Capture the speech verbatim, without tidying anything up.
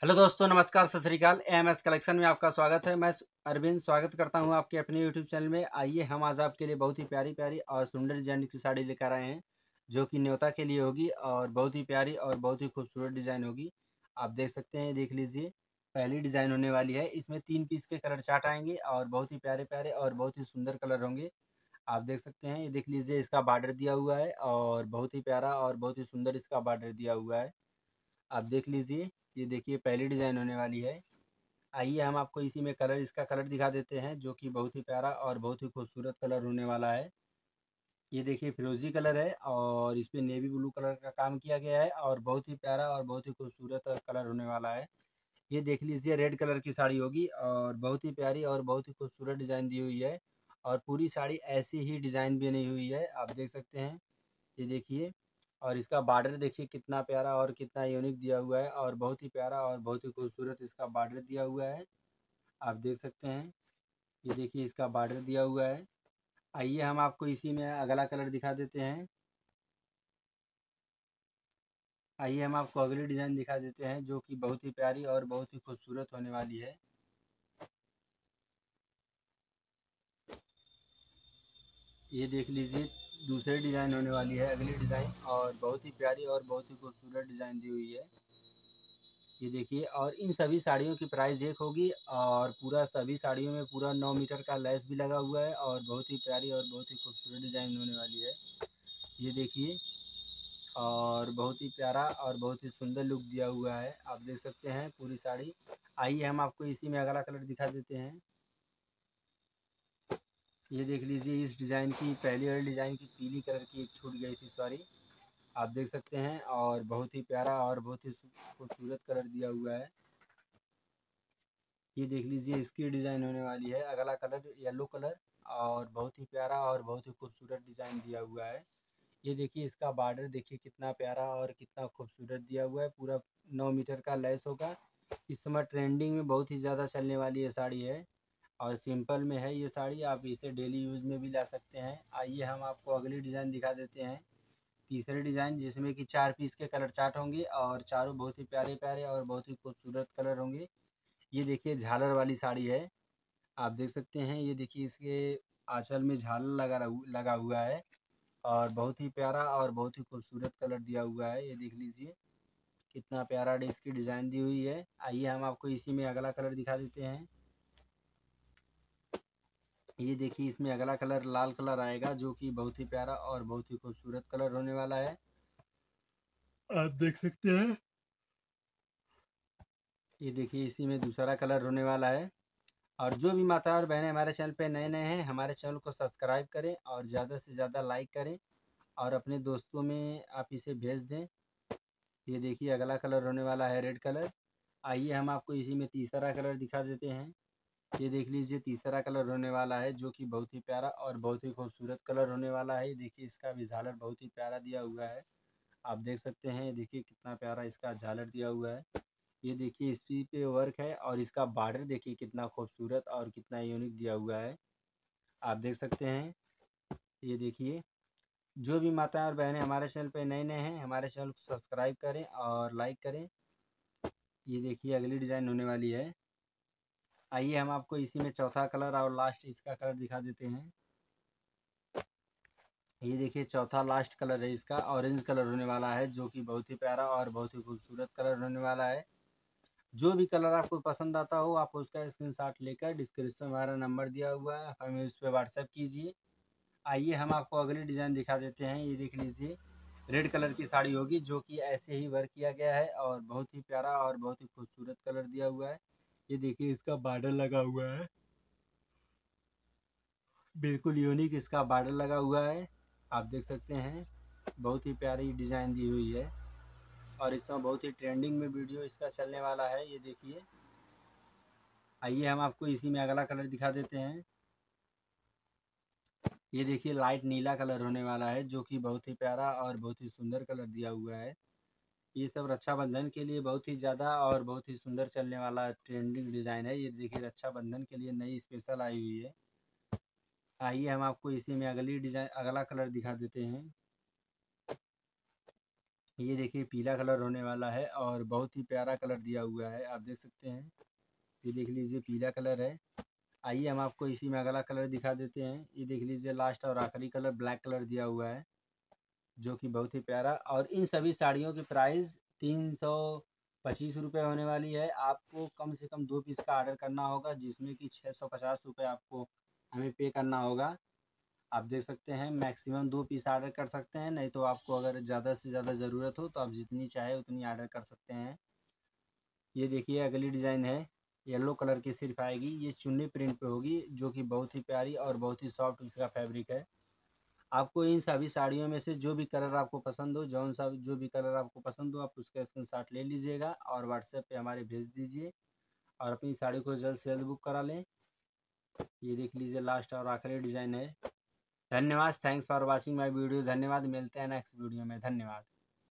Hello दोस्तों, नमस्कार, सत श्री अकाल। एम एस कलेक्शन में आपका स्वागत है। मैं अरविंद स्वागत करता हूं आपके अपने यूट्यूब चैनल में। आइए हम आज आपके लिए बहुत ही प्यारी प्यारी और सुंदर डिजाइन की साड़ी लेकर आए हैं, जो कि न्योता के लिए होगी और बहुत ही प्यारी और बहुत ही खूबसूरत डिजाइन होगी। आप देख सकते हैं, देख लीजिए, पहली डिजाइन होने वाली है। इसमें तीन पीस के कलर चार्ट आएंगे और बहुत ही प्यारे प्यारे और बहुत ही सुंदर कलर होंगे। आप देख सकते हैं, ये देख लीजिए, इसका बॉर्डर दिया हुआ है और बहुत ही प्यारा और बहुत ही सुंदर इसका बॉर्डर दिया हुआ है। आप देख लीजिए, ये देखिए पहली डिज़ाइन होने वाली है। आइए हम आपको इसी में कलर इसका कलर दिखा देते हैं, जो कि बहुत ही प्यारा और बहुत ही खूबसूरत कलर होने वाला है। ये देखिए फिरोजी कलर है और इस पे नेवी ब्लू कलर का काम किया गया है और बहुत ही प्यारा और बहुत ही खूबसूरत कलर होने वाला है। ये देख लीजिए, रेड कलर की साड़ी होगी और बहुत ही प्यारी और बहुत ही खूबसूरत डिज़ाइन दी हुई है और पूरी साड़ी ऐसी ही डिज़ाइन बनी हुई है। आप देख सकते हैं, ये देखिए, और इसका बॉर्डर देखिए कितना प्यारा और कितना यूनिक दिया हुआ है और बहुत ही प्यारा और बहुत ही खूबसूरत इसका बॉर्डर दिया हुआ है। आप देख सकते हैं, ये देखिए इसका बॉर्डर दिया हुआ है। आइए हम आपको इसी में अगला कलर दिखा देते हैं। आइए हम आपको अगली डिज़ाइन दिखा देते हैं, जो कि बहुत ही प्यारी और बहुत ही खूबसूरत होने वाली है। ये देख लीजिए, दूसरी डिज़ाइन होने वाली है, अगली डिज़ाइन, और बहुत ही प्यारी और बहुत ही खूबसूरत डिज़ाइन दी हुई है। ये देखिए, और इन सभी साड़ियों की प्राइस एक होगी और पूरा सभी साड़ियों में पूरा नौ मीटर का लेस भी लगा हुआ है और बहुत ही प्यारी और बहुत ही खूबसूरत डिज़ाइन होने वाली है। ये देखिए, और बहुत ही प्यारा और बहुत ही सुंदर लुक दिया हुआ है। आप देख सकते हैं पूरी साड़ी। आइए हम आपको इसी में अगला कलर दिखा देते हैं। ये देख लीजिए, इस डिज़ाइन की पहली वाली डिज़ाइन की पीली कलर की एक छूट गई थी, सॉरी। आप देख सकते हैं, और बहुत ही प्यारा और बहुत ही खूबसूरत कलर दिया हुआ है। ये देख लीजिए, इसकी डिज़ाइन होने वाली है। अगला कलर येलो कलर, और बहुत ही प्यारा और बहुत ही खूबसूरत डिज़ाइन दिया हुआ है। ये देखिए, इसका बॉर्डर देखिए कितना प्यारा और कितना खूबसूरत दिया हुआ है। पूरा नौ मीटर का लेस होगा। इस समय ट्रेंडिंग में बहुत ही ज़्यादा चलने वाली ये साड़ी है और सिंपल में है ये साड़ी। आप इसे डेली यूज़ में भी ला सकते हैं। आइए हम आपको अगली डिज़ाइन दिखा देते हैं, तीसरी डिज़ाइन, जिसमें कि चार पीस के कलर चार्ट होंगे और चारों बहुत ही प्यारे प्यारे और बहुत ही खूबसूरत कलर होंगे। ये देखिए झालर वाली साड़ी है। आप देख सकते हैं, ये देखिए इसके आंचल में झालर लगा रहु- लगा हुआ है और बहुत ही प्यारा और बहुत ही खूबसूरत कलर दिया हुआ है। ये देख लीजिए कितना प्यारा इसकी डिज़ाइन दी हुई है। आइए हम आपको इसी में अगला कलर दिखा देते हैं। ये देखिए, इसमें अगला कलर लाल कलर आएगा, जो कि बहुत ही प्यारा और बहुत ही खूबसूरत कलर होने वाला है। आप देख सकते हैं, ये देखिए इसी में दूसरा कलर होने वाला है। और जो भी माता और बहनें हमारे चैनल पे नए नए हैं, हमारे चैनल को सब्सक्राइब करें और ज़्यादा से ज़्यादा लाइक करें और अपने दोस्तों में आप इसे भेज दें। ये देखिए अगला कलर होने वाला है रेड कलर। आइए हम आपको इसी में तीसरा कलर दिखा देते हैं। ये देख लीजिए, तीसरा कलर होने वाला है, जो कि बहुत ही प्यारा और बहुत ही खूबसूरत कलर होने वाला है। ये देखिए, इसका भी झालर बहुत ही प्यारा दिया हुआ है। आप देख सकते हैं, ये देखिए कितना प्यारा इसका झालर दिया हुआ है। ये देखिए, इसी पे वर्क है और इसका बॉर्डर देखिए कितना खूबसूरत और कितना यूनिक दिया हुआ है। आप देख सकते हैं, ये देखिए, जो भी माताएं और बहनें हमारे चैनल पे नए नए हैं, हमारे चैनल को सब्सक्राइब करें और लाइक करें। ये देखिए अगली डिज़ाइन होने वाली है। आइए हम आपको इसी में चौथा कलर और लास्ट इसका कलर दिखा देते हैं। ये देखिए, चौथा लास्ट कलर है इसका, ऑरेंज कलर होने वाला है, जो कि बहुत ही प्यारा और बहुत ही खूबसूरत कलर होने वाला है। जो भी कलर आपको पसंद आता हो, आप उसका स्क्रीनशॉट लेकर डिस्क्रिप्शन में हमारा नंबर दिया हुआ है, हमें उस पर व्हाट्सएप कीजिए। आइए हम आपको अगली डिज़ाइन दिखा देते हैं। ये देख लीजिए, रेड कलर की साड़ी होगी, जो कि ऐसे ही वर्क किया गया है और बहुत ही प्यारा और बहुत ही खूबसूरत कलर दिया हुआ है। ये देखिए, इसका बॉर्डर लगा हुआ है, बिल्कुल यूनिक इसका बॉर्डर लगा हुआ है। आप देख सकते हैं, बहुत ही प्यारी डिज़ाइन दी हुई है और इस समय बहुत ही ट्रेंडिंग में वीडियो इसका चलने वाला है। ये देखिए, आइए हम आपको इसी में अगला कलर दिखा देते हैं। ये देखिए, लाइट नीला कलर होने वाला है, जो कि बहुत ही प्यारा और बहुत ही सुंदर कलर दिया हुआ है। ये सब रक्षाबंधन के लिए बहुत ही ज़्यादा और बहुत ही सुंदर चलने वाला ट्रेंडिंग डिज़ाइन है। ये देखिए, रक्षाबंधन के लिए नई स्पेशल आई हुई है। आइए हम आपको इसी में अगली डिज़ाइन अगला कलर दिखा देते हैं। ये देखिए पीला कलर होने वाला है और बहुत ही प्यारा कलर दिया हुआ है, आप देख सकते हैं। ये देख लीजिए पीला कलर है। आइए हम आपको इसी में अगला कलर दिखा देते हैं। ये देख लीजिए लास्ट और आखिरी कलर ब्लैक कलर दिया हुआ है, जो कि बहुत ही प्यारा। और इन सभी साड़ियों की प्राइस तीन सौ पच्चीस रुपये होने वाली है। आपको कम से कम दो पीस का ऑर्डर करना होगा, जिसमें कि छः सौ पचास रुपये आपको हमें पे करना होगा। आप देख सकते हैं मैक्सिमम दो पीस ऑर्डर कर सकते हैं, नहीं तो आपको अगर ज़्यादा से ज़्यादा ज़रूरत हो तो आप जितनी चाहे उतनी ऑर्डर कर सकते हैं। ये देखिए अगली डिज़ाइन है, येलो कलर की सिर्फ आएगी। ये चुन्नी प्रिंट पे होगी, जो कि बहुत ही प्यारी और बहुत ही सॉफ्ट इसका फैब्रिक है। आपको इन सभी साड़ियों में से जो भी कलर आपको पसंद हो, जौन सा जो भी कलर आपको पसंद हो, आप उसका स्क्रीनशॉट ले लीजिएगा और व्हाट्सएप पे हमारे भेज दीजिए और अपनी साड़ी को जल्द से जल्द बुक करा लें। ये देख लीजिए लास्ट और आखिरी डिज़ाइन है। धन्यवाद, thanks for watching my video. धन्यवाद, मिलते हैं नेक्स्ट वीडियो में। धन्यवाद।